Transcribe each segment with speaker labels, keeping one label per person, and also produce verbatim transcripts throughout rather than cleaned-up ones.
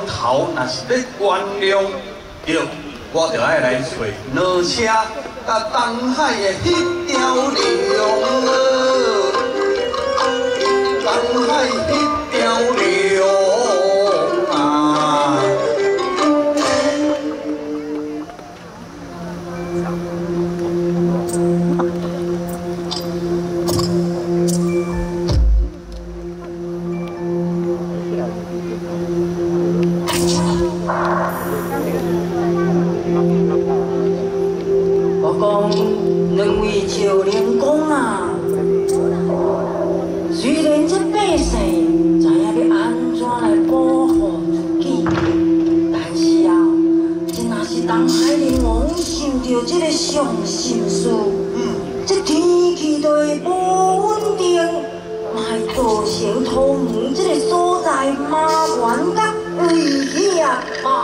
Speaker 1: 头若是要原谅，对，我就爱来找老车，甲东海的迄条龙啊，东海迄条龙啊。
Speaker 2: 两位少年公啊，虽然这百姓知影要安怎来保护自己，但是啊，这若是东海龙王想到这个伤心事，这天气就会无稳定，嘛会造成土门这个所在麻烦甲危险嘛。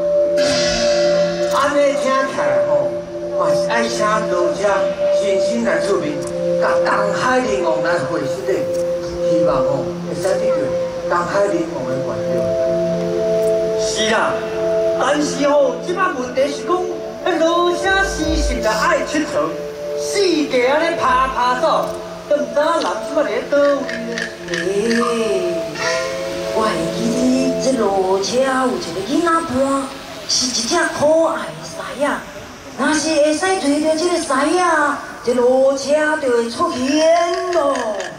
Speaker 3: 安尼听起来吼。 嘛是爱请老车亲身来出面，甲东海龙王来会师的，希望吼会使得到东海龙王的原谅。是啦，但是吼，即摆问题是讲，迄老车时时就爱出错，四界安尼爬爬走，都唔知影人即摆伫倒位呢。
Speaker 2: 诶，我会记得这老车有一个囡仔伴，是一只可爱的狮仔。 若是会使推着这个狮仔，这路车就会出现咯。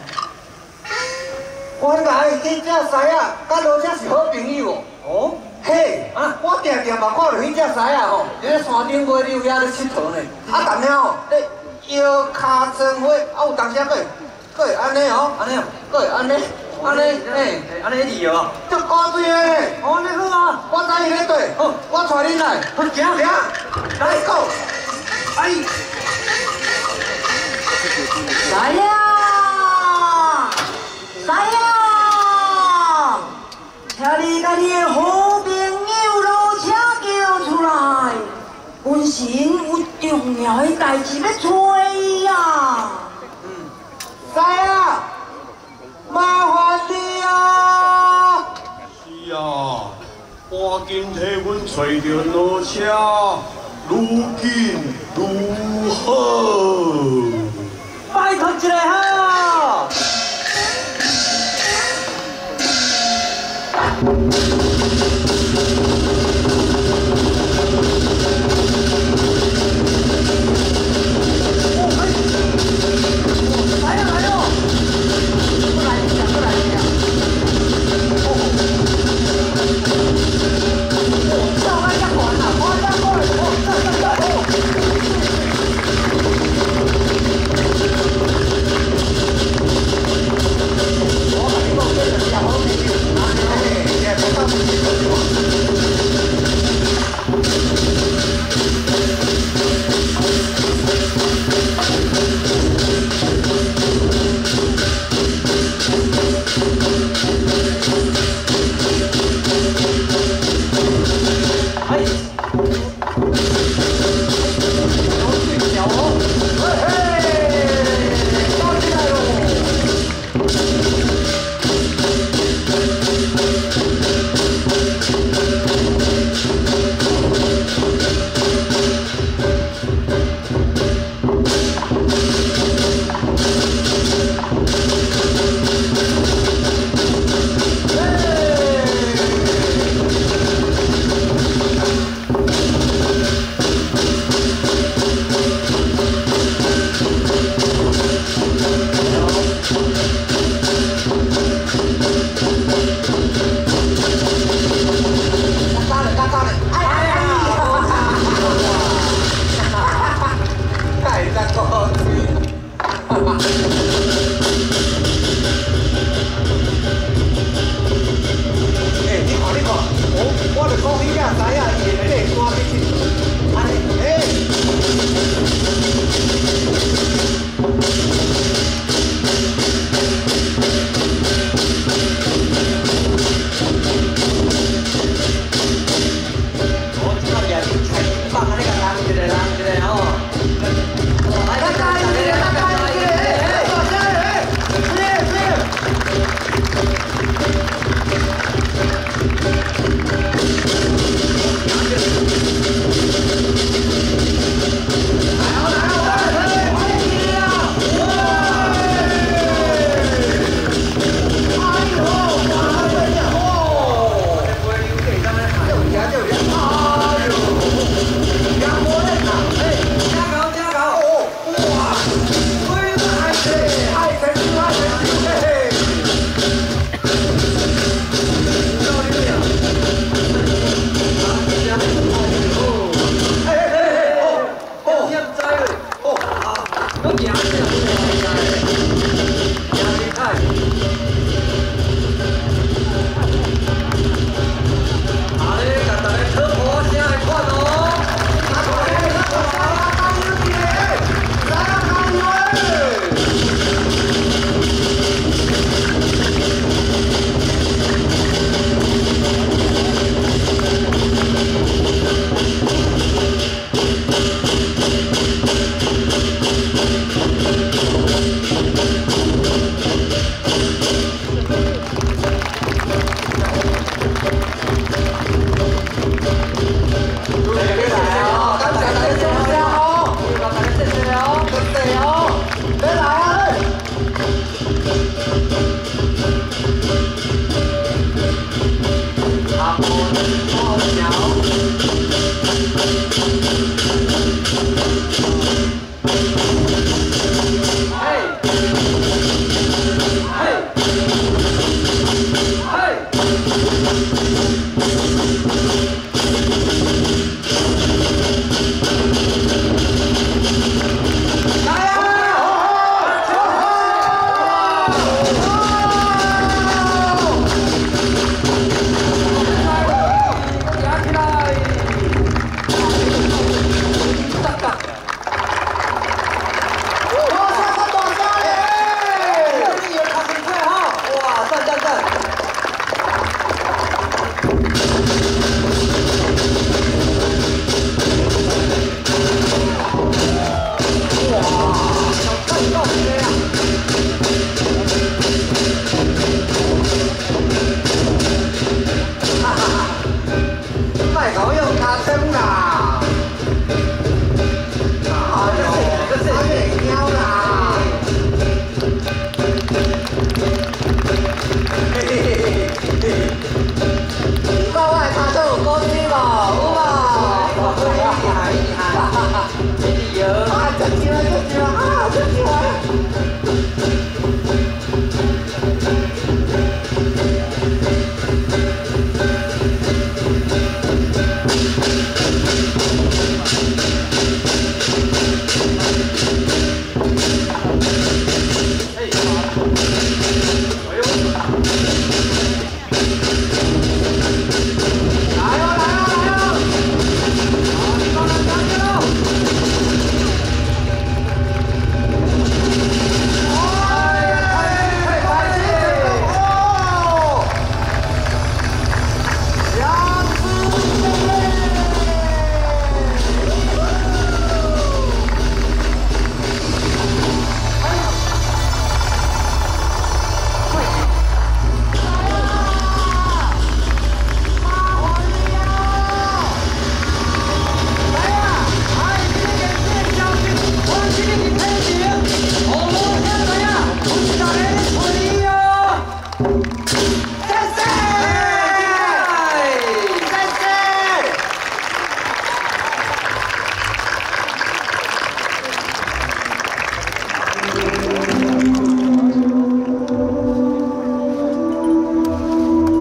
Speaker 3: 原来这只狮仔甲路车是好朋友哦。哦，嘿，啊，我定定嘛看到迄只狮仔吼，伫咧山顶尾溜遐咧佚佗呢。啊，当了吼，咧摇骹装花，啊有当时啊，佫会佫会安尼哦，安尼哦，佫会安尼。 安尼，嘿，安尼利哦，足高水嘞！哦，你好啊，我知伊咧对，好，我带恁来，好，行行，来go，哎，
Speaker 2: 来呀，来呀，请你甲你的好朋友老车叫出来，本身有重要的代志要找伊呀。
Speaker 3: 嗯，来啊！ 麻烦你啊！
Speaker 1: 是啊，赶紧替阮找着老车，愈紧愈好。
Speaker 3: 拜托一下哈！来呀来呀！ 我我就讲你遐知影伊会咧山顶